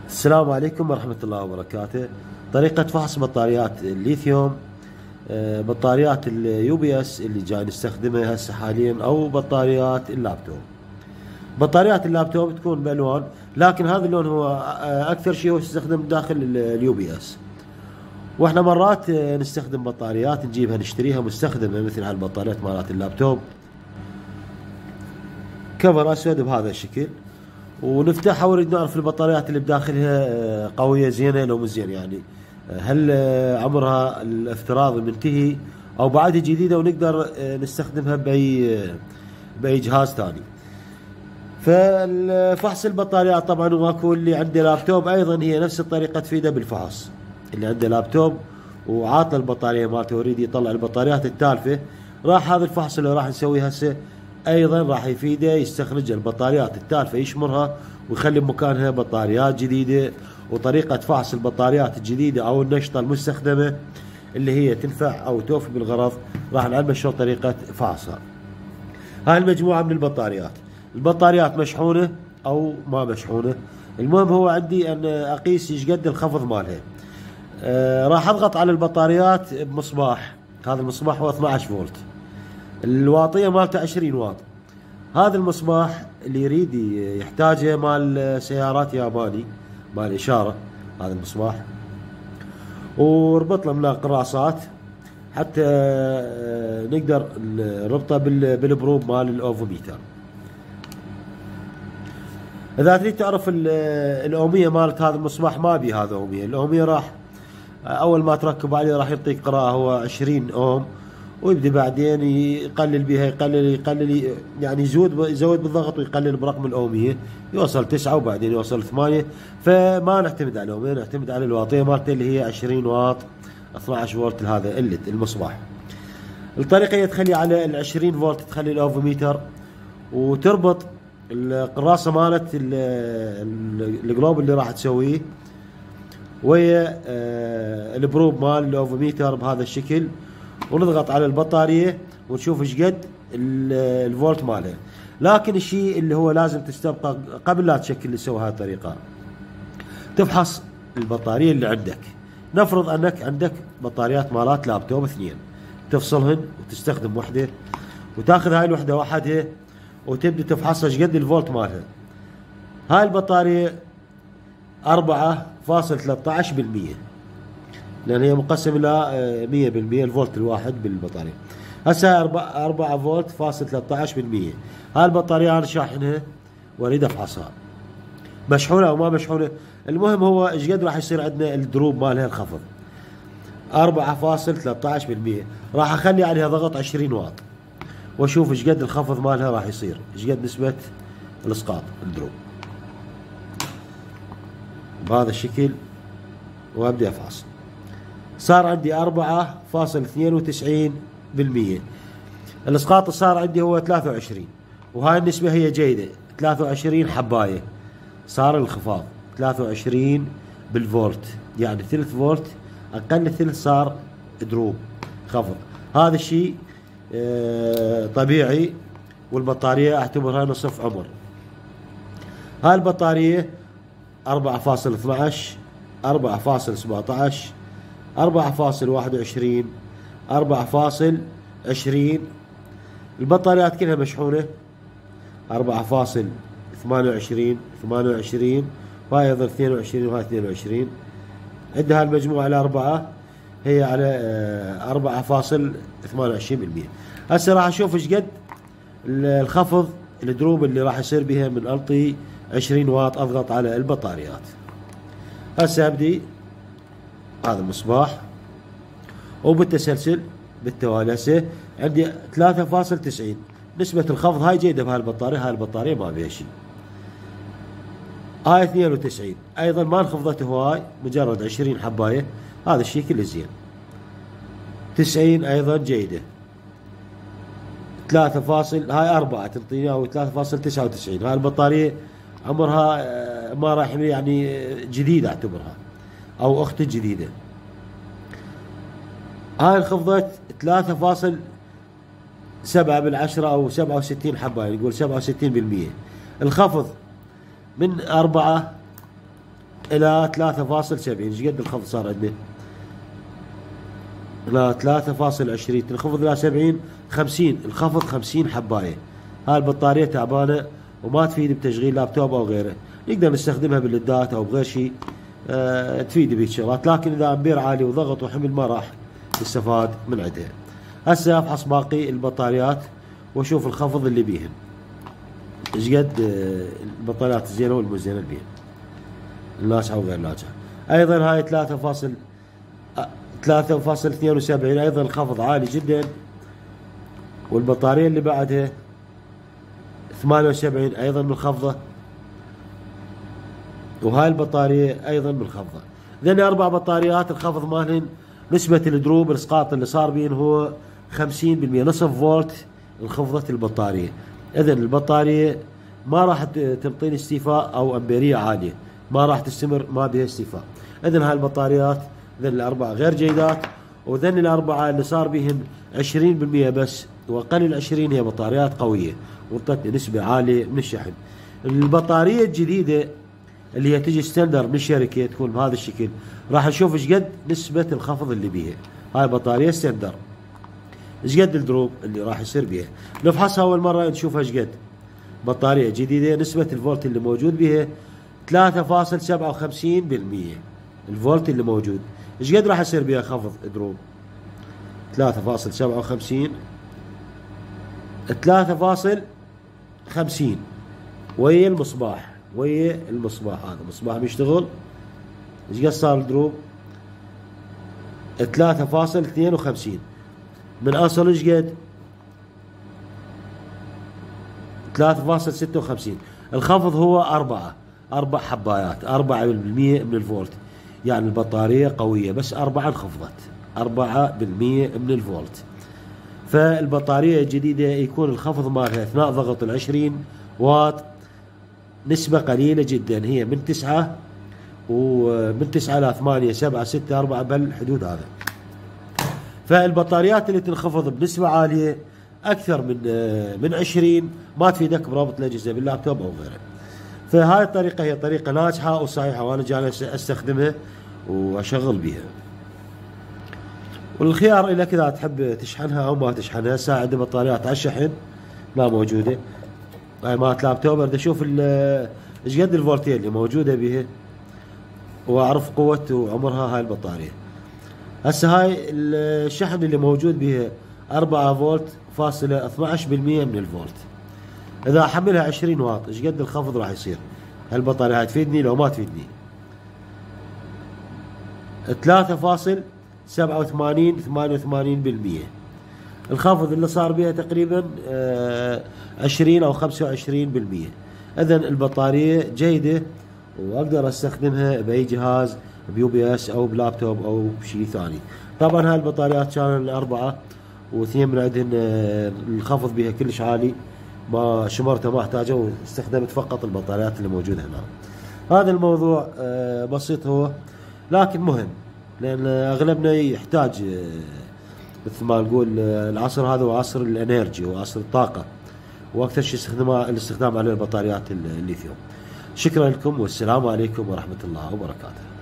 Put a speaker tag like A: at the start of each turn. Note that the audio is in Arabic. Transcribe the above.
A: السلام عليكم ورحمة الله وبركاته. طريقة فحص بطاريات الليثيوم، بطاريات اليو بي اس اللي جاي نستخدمها هسه حاليا، او بطاريات اللابتوب. بطاريات اللابتوب تكون بالوان، لكن هذا اللون هو اكثر شيء هو يستخدم داخل اليو بي اس. واحنا مرات نستخدم بطاريات نجيبها نشتريها مستخدمة مثل هالبطاريات مالات اللابتوب، كفر اسود بهذا الشكل، ونفتحها ونريد نعرف البطاريات اللي بداخلها قوية زينة لو مو زين، يعني هل عمرها الافتراضي منتهي او بعدها جديدة ونقدر نستخدمها باي جهاز ثاني. فالفحص البطاريات طبعا واكو اللي عنده لابتوب ايضا هي نفس الطريقة تفيده بالفحص. اللي عنده لابتوب وعاطل البطارية مالته ويريد يطلع البطاريات التالفة، راح هذا الفحص اللي راح نسويه هسه ايضا راح يفيده يستخرج البطاريات التالفة يشمرها ويخلي بمكانها بطاريات جديدة. وطريقة فحص البطاريات الجديدة او النشطة المستخدمة اللي هي تنفع او توفي بالغرض راح نعلم شلون طريقة فحصها. هاي المجموعة من البطاريات مشحونة او ما مشحونة. المهم هو عندي ان اقيس ايش قد الخفض مالها. راح اضغط على البطاريات بمصباح، هذا المصباح هو 12 فولت، الواطية مالته 20 واط. هذا المصباح اللي يريد يحتاجه مال سيارات ياباني مال إشارة، هذا المصباح، وربط له من قراصات حتى نقدر نربطه بالبروب مال الاوفوميتر. اذا تريد تعرف الاومية مالت هذا المصباح، ما بي هذا اومية، الاومية راح اول ما تركب عليه راح يعطيك قراءة هو 20 اوم، ويبدي بعدين يقلل بها يقلل يعني يزود بالضغط ويقلل برقم الاوميه، يوصل 9 وبعدين يوصل 8. فما نعتمد على الاوميه، نعتمد على الواطيه مالته اللي هي 20 واط 12 فولت هذا المصباح. الطريقه هي تخلي على ال 20 فولت، تخلي الاوفوميتر وتربط القراصه مالت الجلوب اللي راح تسويه ويا البروب مال الاوفوميتر بهذا الشكل، ونضغط على البطارية ونشوف ايش قد الفولت مالها. لكن الشيء اللي هو لازم تستبقى قبل لا تشكل تسوي هاي الطريقة، تفحص البطارية اللي عندك. نفرض انك عندك بطاريات مالات لابتوب 2، تفصلهن وتستخدم وحدة وتاخذ هاي الوحدة وحدها وتبدي تفحصها ايش قد الفولت مالها. هاي البطارية 4.13%، لان هي مقسم الى 100% الفولت الواحد بالبطاريه. هسه 4 فولت فاصل 13%. هاي البطاريه انا شاحنها واريد افحصها مشحونه او ما مشحونه. المهم هو ايش قد راح يصير عندنا الدروب مالها الخفض 4.13%. راح اخلي عليها ضغط 20 واط واشوف ايش قد الخفض مالها راح يصير، ايش قد نسبه الاسقاط الدروب بهذا الشكل، وابدي افحص. صار عندي 4.92%. الاسقاط صار عندي هو 23، وهاي النسبة هي جيدة، 23 حباية صار الانخفاض 23 بالفولت، يعني ثلث فولت اقل ثلث صار دروب خفض. هذا الشيء طبيعي، والبطارية اعتبرها نصف عمر. هاي البطارية 4.12 4.17 4.21 4.20. البطاريات كلها مشحونة 4.28 28، وهي ايضا 22 وهي 22. عندها المجموعة على 4 هي على 4.28%. هسه راح اشوف ايش قد الخفض الدروب اللي راح يصير بها من الطي 20 واط. اضغط على البطاريات. هسه ابدي هذا المصباح وبالتسلسل بالتوالي. هسه عندي 3.90 نسبة الخفض، هاي جيدة بهاي البطارية. هاي البطارية ما بيها شيء. هاي 92 ايضا ما انخفضت هواي، مجرد 20 حباية، هذا الشيء كله زين. 90 ايضا جيدة. 3 هاي 4 تنطيني او 3.99. هاي البطارية عمرها ما راح يعني جديدة اعتبرها او اخت جديدة. هاي انخفضت 3.7 او 67 حبة، يعني نقول 67%. الخفض من 4 الى 3.70. ايش قد الخفض صار عندنا؟ لا 3.20 تنخفض الى 70 50 الخفض 50 حبايه. هاي البطاريه تعبانه وما تفيد بتشغيل لابتوب او غيره، نقدر نستخدمها باللدات او بغير شيء تفيد بهيك شغلات، لكن اذا امبير عالي وضغط وحمل ما راح نستفاد من عندها. هسه افحص باقي البطاريات واشوف الخفض اللي بيهن ايش قد البطاريات الزينه والمو زينه اللي بيهن الناجحه وغير ناجحه. ايضا هاي 3.72 ايضا الخفض عالي جدا، والبطاريه اللي بعدها 78 ايضا منخفضه، وهاي البطاريه ايضا منخفضه. ذني 4 بطاريات الخفض مالهن نسبه الدروب الاسقاط اللي صار بين هو 50%، نصف فولت انخفضت البطاريه. اذا البطاريه ما راح تعطيني استيفاء او امبيريه عاليه، ما راح تستمر، ما بها استيفاء. اذا هاي البطاريات ذن الاربعه غير جيدات، وذن الاربعه اللي صار بهن 20% بس واقل 20 هي بطاريات قويه وانطتني نسبه عاليه من الشحن. البطاريه الجديده اللي هي تجي ستاندر من الشركه تكون بهذا الشكل، راح نشوف ايش قد نسبه الخفض اللي بيها. هاي البطاريه ستاندر ايش قد الدروب اللي راح يصير بيها. نفحصها اول مره نشوفها ايش قد. بطاريه جديده نسبه الفولت اللي موجود بها 3.57%. الفولت اللي موجود ايش قد راح يصير بها خفض دروب؟ 3.57 3.50 ويا المصباح، ويا المصباح هذا المصباح بيشتغل ايش قد صار الدروب؟ 3.52 من اصل ايش قد؟ 3.56. الخفض هو 4 حبايات 4% من الفولت، يعني البطارية قوية بس 4 انخفضت 4% من الفولت. فالبطارية الجديدة يكون الخفض مالها اثناء ضغط 20 واط نسبة قليلة جدا، هي من 9 ومن 9 إلى 8 7 6 4 بالحدود هذا. فالبطاريات اللي تنخفض بنسبة عالية أكثر من 20 ما تفيدك برابط الأجهزة باللابتوب أو غيره. فهاي الطريقة هي طريقة ناجحة وصحيحة وأنا جالس أستخدمها وأشغل بها. والخيار لك إذا تحب تشحنها أو ما تشحنها. هسه عندي بطاريات على الشحن لا موجودة، هاي مالت لابتوب بدي أشوف إيش قد الفولتين اللي موجودة بها وأعرف قوة وعمرها هاي البطارية. هسه هاي الشحن اللي موجود بها 4 فولت فاصلة 12% من الفولت. إذا أحملها 20 واط إيش قد الخفض راح يصير؟ هالبطارية هاي تفيدني لو ما تفيدني؟ 3.87 88%. الخفض اللي صار بها تقريبا 20 أو 25%. إذا البطارية جيدة وأقدر أستخدمها بأي جهاز بUPS أو بلابتوب أو بشيء ثاني. طبعا هاي البطاريات كانوا الأربعة واثنين من عندهن الخفض بها كلش عالي، ما شمرته ما احتاجه واستخدمت فقط البطاريات اللي موجودة هنا. هذا الموضوع بسيط هو لكن مهم، لأن أغلبنا يحتاج مثل ما نقول العصر هذا هو عصر الانرجي وعصر الطاقة، وأكثر شيء الاستخدام على البطاريات الليثيوم. شكرا لكم والسلام عليكم ورحمة الله وبركاته.